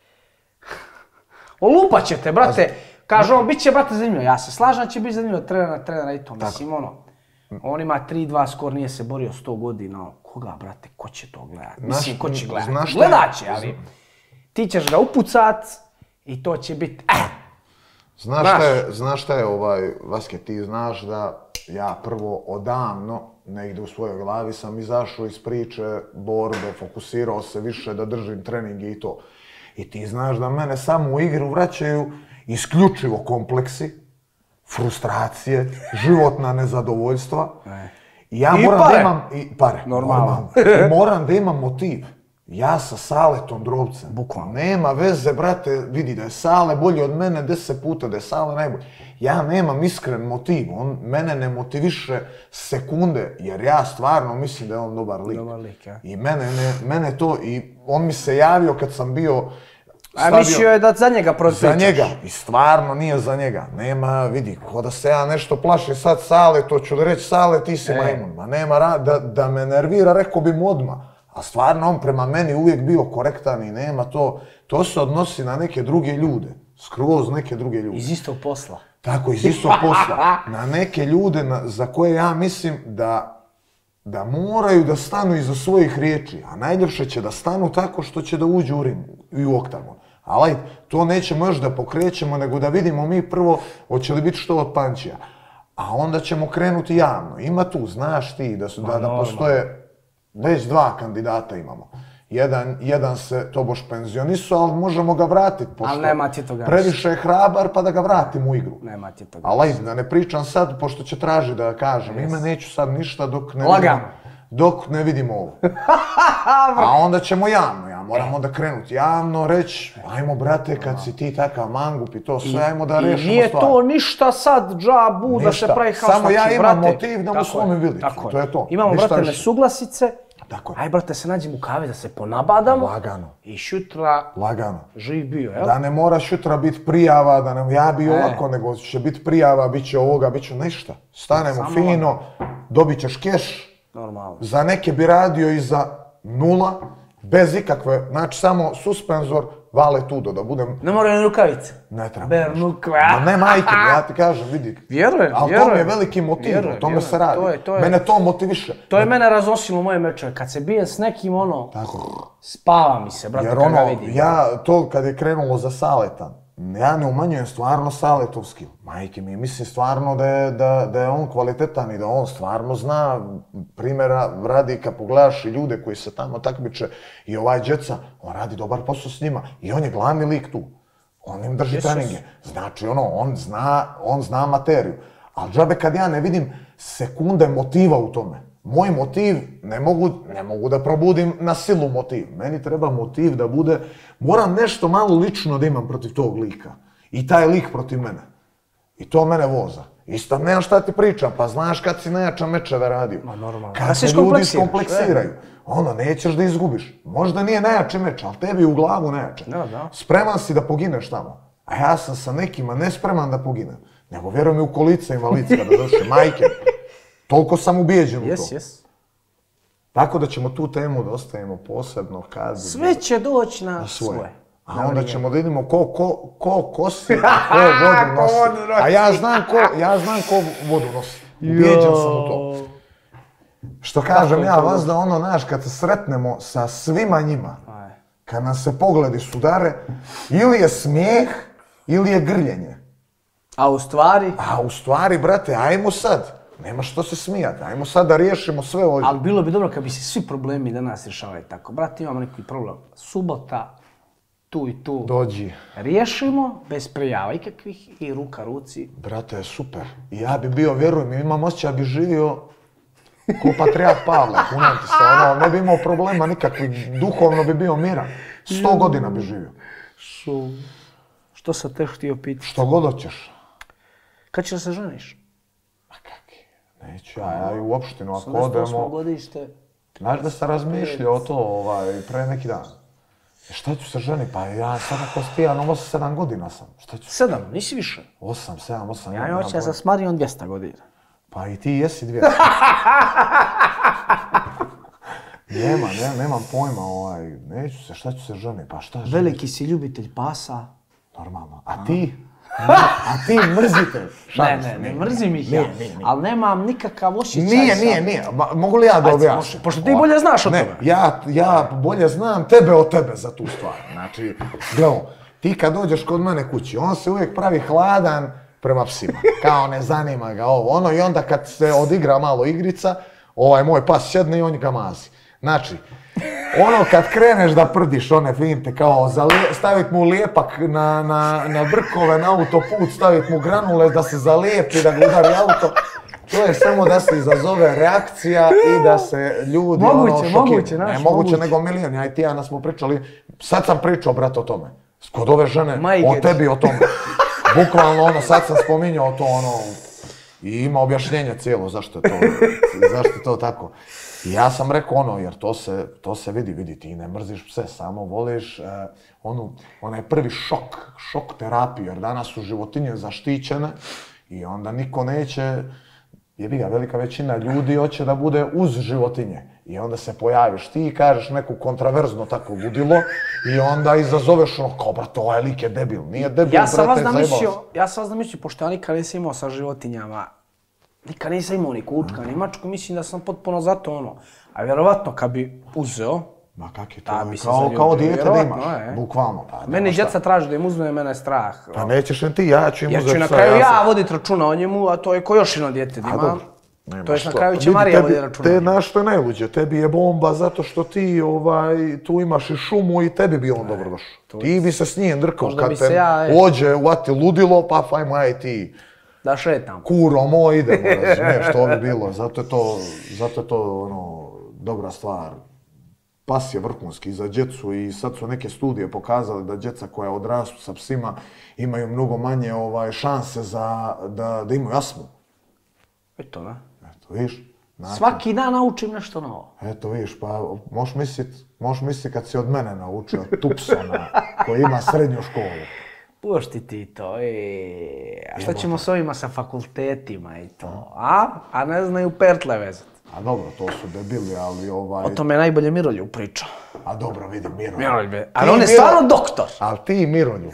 Olupat ćete, brate, kaže on, bit će, brate, zanimljivo, ja se slažem, će biti zanimljivo, trenera, trenera i to, mislim, ono, on ima tri dva, skor nije se borio sto godina, koga, brate, ko će to gledati, mislim, ko će gledati, gledat će, ali ti ćeš ga upucat i to će biti, eh, Znaš šta je, znaš šta je ovaj, Vaske, ti znaš da ja prvo odavno, negdje u svojoj glavi sam izašao iz priče borbe, fokusirao se više da držim treninge i to. I ti znaš da mene samo u igru vraćaju isključivo kompleksi, frustracije, životna nezadovoljstva. I ja I moram pare. da imam, i pare, Normalno. I moram da imam motiv. Ja sa Saletom Drobcem, Bukvalno. nema veze, brate, vidi da je Sale bolji od mene deset puta, da je Sale najbolji. Ja nemam iskren motiv, on mene ne motiviše sekunde, jer ja stvarno mislim da je on dobar lik. Dobar lik, ja. I mene, ne, mene to, i on mi se javio kad sam bio... A mislio je da za njega protičaš. Za njega, i stvarno nije za njega. Nema, vidi, ko da se ja nešto plašim sad Sale, to ću da reći Sale, ti si e. majmun. Ma nema, ra da, da me nervira, rekao bi mu odmah. A stvarno on prema meni uvijek bio korektan i nema to, to se odnosi na neke druge ljude, skroz neke druge ljude. Iz istog posla. Tako, iz istog posla. Na neke ljude na, za koje ja mislim da, da moraju da stanu iza svojih riječi, a najljepše će da stanu tako što će da uđu u ring i u oktagon. Ali to nećemo još da pokrećemo, nego da vidimo mi prvo hoće li biti što od pančija. A onda ćemo krenuti javno. Ima tu, znaš ti, da, su, da, da postoje... Već dva kandidata imamo. Jedan, jedan se tobož penzionisao, ali možemo ga vratiti. Ali nema ti toga. Previše je hrabar, pa da ga vratim u igru. Nema ti toga. Ali da ne pričam sad, pošto će traži da kažem. Yes. Ime neću sad ništa dok ne Lagano. vidim, dok ne vidimo ovo. A onda ćemo javno, ja moram onda krenuti javno, reći, ajmo brate, kad si ti takav mangup i to sve, ajmo da rešimo stvar. I nije to ništa sad džabu da se pravi haos. Samo ja imam motiv da mu slomim vilicu, to je to. Imamo, brate, nesuglasice. Tako je. Aj, brate, se nađemo u kavi da se ponabadamo. Lagano. I šutra... Lagano. Živ bio, jel? Da ne mora šutra biti prijava, da ne ja bi ovako, nego će biti prijava, bit će ovoga, bit će ništa. Stanemo Samo fino, lagano. Dobit ćeš keš. Normalno. Za neke bi radio i za nula, bez ikakve, znači samo suspenzor, vale tudo, da budem... Ne moraju ni rukavice. Ne treba. Bernukve. Ma ne majke, ja ti kažem, vidi. Vjerujem, ali vjerujem. to mi je veliki motiv, vjerujem, o tome vjerujem. se radi. To je, to je, mene to motiviše. To je mene raznosilo moje mečeve. Kad se bije s nekim, ono, tako. Spava mi se, brate, jer kad ono, ga vidim. Ja, to kad je krenulo za Saleta, ja ne umanjujem stvarno Saletov skill. Majke mi, mislim stvarno da je, da, da je on kvalitetan i da on stvarno zna primjera, radi kad pogledaš i ljude koji se tamo takmiče i ovaj džeca, on radi dobar posao s njima i on je glavni lik tu. On im drži Jesus. treninge. Znači ono, on zna, on zna materiju. Ali džabe kad ja ne vidim sekunde motiva u tome. Moj motiv ne mogu, ne mogu da probudim na silu motiv. Meni treba motiv da bude, moram nešto malo lično da imam protiv tog lika. I taj lik protiv mene. I to mene voza. Isto nemam šta ti pričam, pa znaš kad si najjača mečeve radio. Ma normalno. Kad se ljudi skompleksiraju. Ono, nećeš da izgubiš. Možda nije najjači meč, ali tebi u glavu najjače. Da, da. Spreman si da pogineš tamo. A ja sam sa nekima ne spreman da poginem. Nego vjerujem mi u kolica invalidska da došle majke. Toliko sam ubijeđen u to. Jes, jes. Tako da ćemo tu temu da ostavimo posebno kad... Sve će doći na, na svoje. svoje. A onda vrijeme. Ćemo da vidimo ko, ko, ko kosi, ko vodu nosi. A ja znam ko, ja znam ko vodu nosi. Ubijeđen sam u to. Što kažem ja, vas da ono, znaš, kad se sretnemo sa svima njima, kad nas se pogledi sudare, ili je smijeh, ili je grljenje. A u stvari? A u stvari, brate, ajmo sad. Nema što se smijati, ajmo sad da riješimo sve ovdje. Ali bilo bi dobro kad bi se svi problemi danas rješavali tako. Brate, imamo neki problem. Subota, tu i tu. Dođi. Riješimo, bez prijava ikakvih i ruka ruci. Brate, super. I ja bi bio, vjerujem, imam osjećaj, bi živio ko Patrijat Pavle, kunem ti se, ono, ne bi imao problema nikakvih, duhovno bi bio miran. Sto godina bi živio. Što? Što sam te htio pitati? Što god hoćeš. Kad ćeš da se ženiš? Ma kaki, neću ja, ja i u opštinu, ako odemo... osamdeset osmo godište. Znaš da sam razmišljao o to ovaj, pre neki dan. Šta ću se ženi? Pa ja sad ako Stijanom osam sedam godina sam. Šta ću? Sedam, nisi više. Osam, sedam, osam. Ja hoću ja sam s Marijom dvjesto godina. Pa i ti jesi dvjesto. Nema, ne, nemam pojma, ovaj, neću se, šta ću se ženi, pa šta ženi? Veliki si ljubitelj pasa. Normalno. A ti? A ti mrzite? Ne, ne, ne mrzim ih ja, ali nemam nikakav osjećaj. Nije, nije, nije. Mogu li ja da objasnim? Pošto ti bolje znaš o tome. Ne, ja, ja bolje znam tebe od tebe za tu stvar. Znači, gledaj, ti kad dođeš kod mene kući, on se uvijek pravi hladan prema psima. Kao ne zanima ga ovo, ono, i onda kad se odigra malo igrica, ovaj moj pas sjedne i on ga mazi. Znači, ono kad kreneš da prdiš one finte, kao stavit mu lijepak na, na, na brkove, na autoput, stavit mu granule da se zalijepi, da ga udari auto, to je samo da se izazove reakcija i da se ljudi moguće, ono šokiraju. Moguće, naš, ne, moguće, moguće. nego milion. Ja i ti Ana smo pričali, sad sam pričao, brate, o tome. Kod ove žene, Majgeć. o tebi, o tome. Bukvalno, ono, sad sam spominjao to, ono, i ima objašnjenje cijelo zašto je to, zašto je to tako. I ja sam rekao ono, jer to se, to se vidi, vidi, ti ne mrziš pse, samo voliš eh, onu, onaj prvi šok, šok terapiju, jer danas su životinje zaštićene i onda niko neće, jebi ga, velika većina ljudi hoće da bude uz životinje. I onda se pojaviš ti i kažeš neku kontraverzno tako ludilo i onda izazoveš ono, kao brate, ovaj lik je debil, nije debil, ja sam brate, vas zajebao zamislio, se. ja sam vas zamislio, pošto ja nikad nisam imao sa životinjama, nikad nisam imao ni kučka, ni mačku, mislim da sam potpuno zato ono. A vjerovatno kad bi uzeo, Ma kak je to, da bi se kao, zaljubio, kao dijete da vjerovatno, imaš, je. bukvalno. Pa, meni nema šta. djeca traži da im uzme, mene je strah. Pa nećeš ni ti, ja ću im Jer uzeti ću na psa, kraju ja sam- vodit računa o njemu, a to je ko još jedno dijete da A imam. dobro, nema To jest na što. kraju će Vidi, Marija tebi- voditi računa. Te znaš što je najluđe, tebi je bomba zato što ti ovaj, tu imaš i šumu i tebi bi on dobro došao. Ti bi se s njim drkao Možda bi kad se te ja, e. ođe, uvati ludilo, pa fajmo aj ti. Da šetam. Kuro moj, idemo, razumiješ, to bi bilo. Zato je to, zato je to ono, dobra stvar. Pas je vrhunski za djecu i sad su neke studije pokazale da djeca koja odrastu sa psima imaju mnogo manje ovaj, šanse za, da, da imaju astmu. Eto, da. Eto, vidiš? Znači, Svaki dan naučim nešto novo. eto, vidiš, pa možeš mislit, možeš mislit kad si od mene naučio Tupsona koji ima srednju školu. Pušti ti to, e, a šta ćemo s ovima sa fakultetima i to, a? A ne znaju pertle vezati. A dobro, to su debili, ali ovaj... O tome je najbolje Miroljub pričao. A dobro, vidi, Miroljub. Miroljub je, Ti, ali on je Miro- stvarno doktor. Ali ti, Miroljub,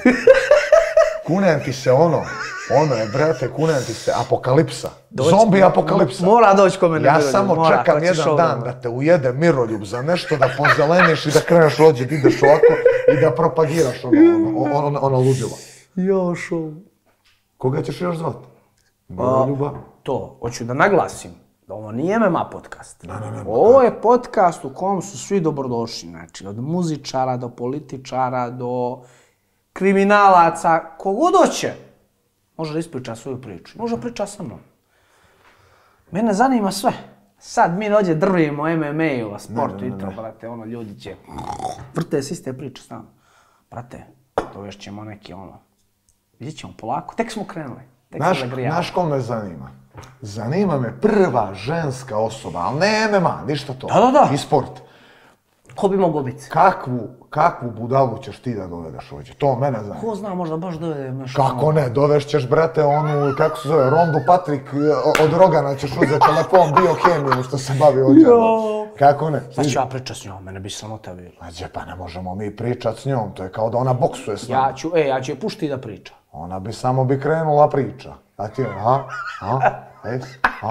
kunem ti se ono, ono je, brate, kunem ti se apokalipsa. Doći- Zombi apokalipsa. Mora doći kod mene Ja Miroljub, samo mora, čekam hoćeš jedan ovo, dan mora. da te ujede Miroljub za nešto, da pozeleniš i da kreneš rođe, da ideš ovako i da propagiraš ono, ono, ono, ono, ono ludilo. Još ovo. Koga ćeš još zvati? Miroljuba? To, hoću da naglasim da ovo nije M M A podcast. Ovo je podcast u kom su svi dobrodošli, znači od muzičara do političara do kriminalaca, kogod hoće. Može da ispriča svoju priču, može priča sa mnom. Mene zanima sve. Sad mi dođe drvimo o M M A-u, o sportu i to, brate, ono, ljudi će vrte se iste priče s nama. Brate, dovešćemo neki ono, vidjet ćemo polako, tek smo krenuli, tek Znaš, smo zagrijali. znaš ko me zanima? Zanima me prva ženska osoba, ali ne M M A, ništa to. Da, da, da. I sport. Ko bi mogao biti? Kakvu, kakvu budalu ćeš ti da dovedeš ovdje? To mene zanima. Ko zna, možda baš dovedem nešto. Kako ne, dovešćeš, brate, onu, kako se zove, Rondu Patrik, od Rogana ćeš uzeti telefon, biohemiju, što se bavi ovdje. Jo. Kako ne? Sad ću ja pričat s njom, mene bi sramota bilo. Ađe, pa ne možemo mi pričat s njom, to je kao da ona boksuje s nama. Ja ću, e, ja ću je pušti da priča. Ona bi samo bi krenula priča. A ti, a, a, ej, a.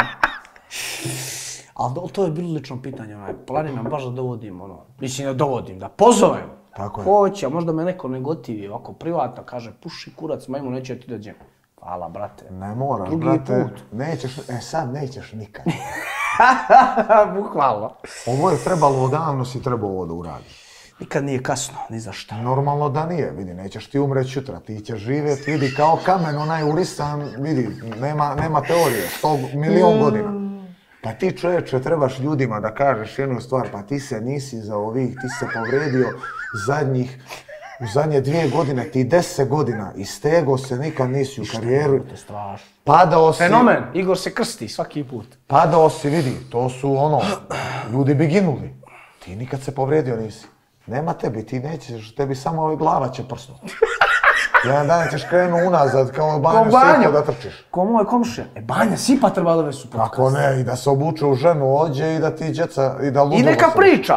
Ali do- to je bilo lično pitanje, onaj, planiram baš da dovodim, ono, mislim da dovodim, da pozovem. Tako je. Hoće, a možda me neko ne gotivi, ovako privatno kaže, puši kurac, majmu, neću ja ti dođem. Hvala, brate. Ne moraš, Drugi brate, put. nećeš, e sad nećeš nikad. Bukvalno. Ovo je trebalo odavno, si trebao ovo da uradiš. Nikad nije kasno, ni za šta. Normalno da nije, vidi, nećeš ti umret sutra, ti ćeš živjeti, vidi, kao kamen onaj urisan, vidi, nema, nema teorije, sto milion godina. Pa ti čovječe trebaš ljudima da kažeš jednu stvar, pa ti se nisi za ovih, ti se povredio zadnjih, u zadnje dvije godine, ti deset godina, istego se nikad nisi u karijeru, To je strašno. padao si, Fenomen, Igor se krsti svaki put. padao si, vidi, to su ono, ljudi bi ginuli. Ti nikad se povredio nisi. Nema tebi, ti nećeš, tebi samo ove glava će prsnuti. Jedan dan ćeš krenu unazad kao Banjo Sipo da trčiš. Ko moj komšija. E, Banja Sipa treba da su podcast. Kako ne, i da se obuče u ženu ođe i da ti djeca, i da ludilo I neka priča.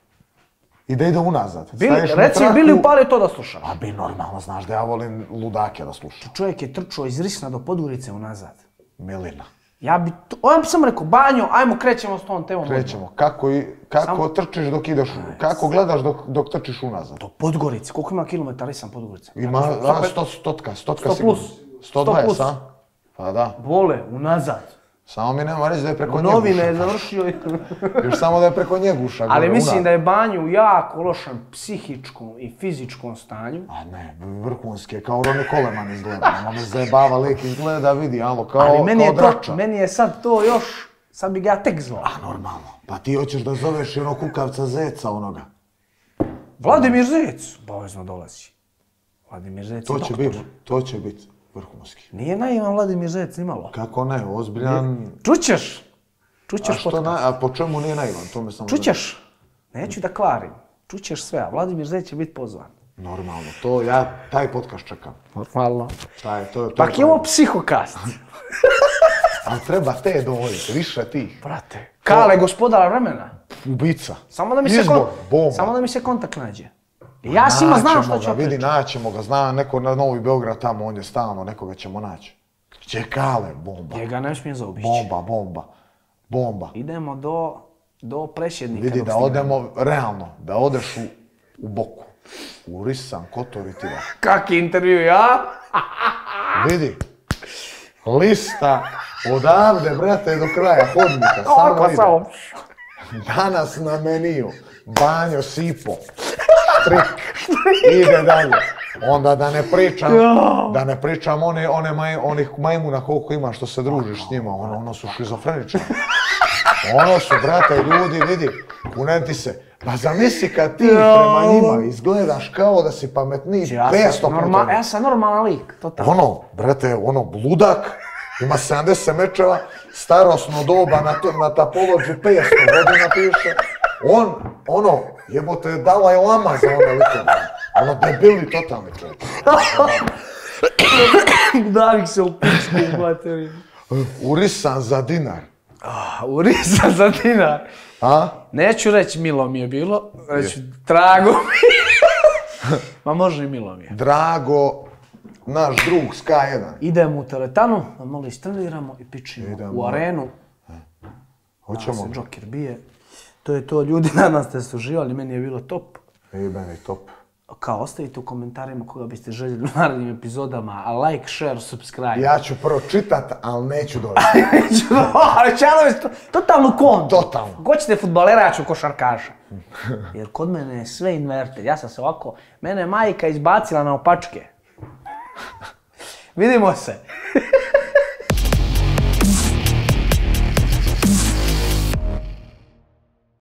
I da ide unazad. Bili, reci mi bili upali to da slušam. A bi normalno, znaš da ja volim ludake da slušam. Čovjek je trčao iz Risna do Podgorice unazad. Milina. Ja bi, ja bi sam rekao, Banjo, ajmo krećemo s tom temom. Krećemo. Kako, i, kako Sam... trčiš dok ideš, kako gledaš dok, dok trčiš unazad? Do Podgorice, koliko ima kilometara Risan Podgorica? Ima, a, sto, stotka, stotka sto sigurno. plus. sto dvadeset, a? Pa da. Vole, unazad. Samo mi nema reći da je preko Njeguša. Novine je završio. Još samo da je preko Njeguša. Ali mislim unad. Da je Banju u jako lošem psihičkom i fizičkom stanju. A ne, vrhunski je, kao Ronnie Coleman izgleda. Ono me zajebava, lik izgleda, vidi, alo, kao, Ali meni kao je drača. To, meni je sad to još, sad bi ga ja tek zvao. A normalno, pa ti hoćeš da zoveš i ono kukavca Zeca onoga. Vladimir Zec, obavezno dolazi. Vladimir Zec to je će doktor. Biti, to će biti vrhunski. Nije naivan Vladimir Zec nimalo. Kako ne, ozbiljan... Čućeš. Čućeš a što na, a po čemu nije naivan, to me samo... Čućeš. Neću da kvarim. Čućeš sve, a Vladimir Zec će biti pozvan. Normalno, to ja taj podcast čekam. Normalno. Taj, to, to, Pak je ovo psihokast. Ali treba te dovoljiti, više tih. Brate, Kale, gospodara vremena. Ubica. Samo da mi se, Izbor, kon... bomba. Samo da mi se kontakt nađe. Ja svima znam što ću ga, vidi, naćemo ga, zna neko na Novi Beograd tamo, on je stalno, nekoga ćemo naći. Gdje Kale, bomba. Njega ne smije zaobići. Bomba, bomba, bomba. Idemo do, do presjednika. Vidi, da odemo, realno, da odeš u, u Boku, u Risan, Kotor i Tira. Kaki intervju, ja? Vidi, lista odavde, brate, do kraja hodnika, samo ide. Samo. Danas na meniju, Banjo Sipo, štrik, ide dalje. Onda da ne pričam, da ne pričam one, one maj, onih majmuna koliko ima što se družiš s njima, ono, ono su šizofrenični. Ono su, brate, ljudi, vidi, kunenti se. Pa zamisli kad ti prema njima izgledaš kao da si pametniji petsto puta. Ja sam normalan lik, totalno. Ono, brate, ono, bludak, ima sedamdeset mečeva, starosno doba na, to, na tapolođu petsto godina piše. On, ono, jebote, Dalaj Lama za one likove. Ono, debili totalni čovjek. Davik se u pičku materiju. Urisan za dinar. Ah, urisan za dinar. A? Neću reći milo mi je bilo, reću drago mi je. Ma može i milo mi je. Drago, naš drug Ska jedan. Idemo u teretanu, da malo istreniramo i pičimo idemo u arenu. Hoćemo. Da se Joker bije. To je to, ljudi, nadam ste se uživali, meni je bilo top. I meni top. Kao, ostavite u komentarima koga biste željeli u narednim epizodama, a like, share, subscribe. Ja ću pročitat, ali neću doći. Neću doći, ali to, totalnu kontu. Totalno. Ako hoćete futbalera, ja ću košarkaša. Jer kod mene je sve inverter, ja sam se ovako, mene je majka izbacila na opačke. Vidimo se.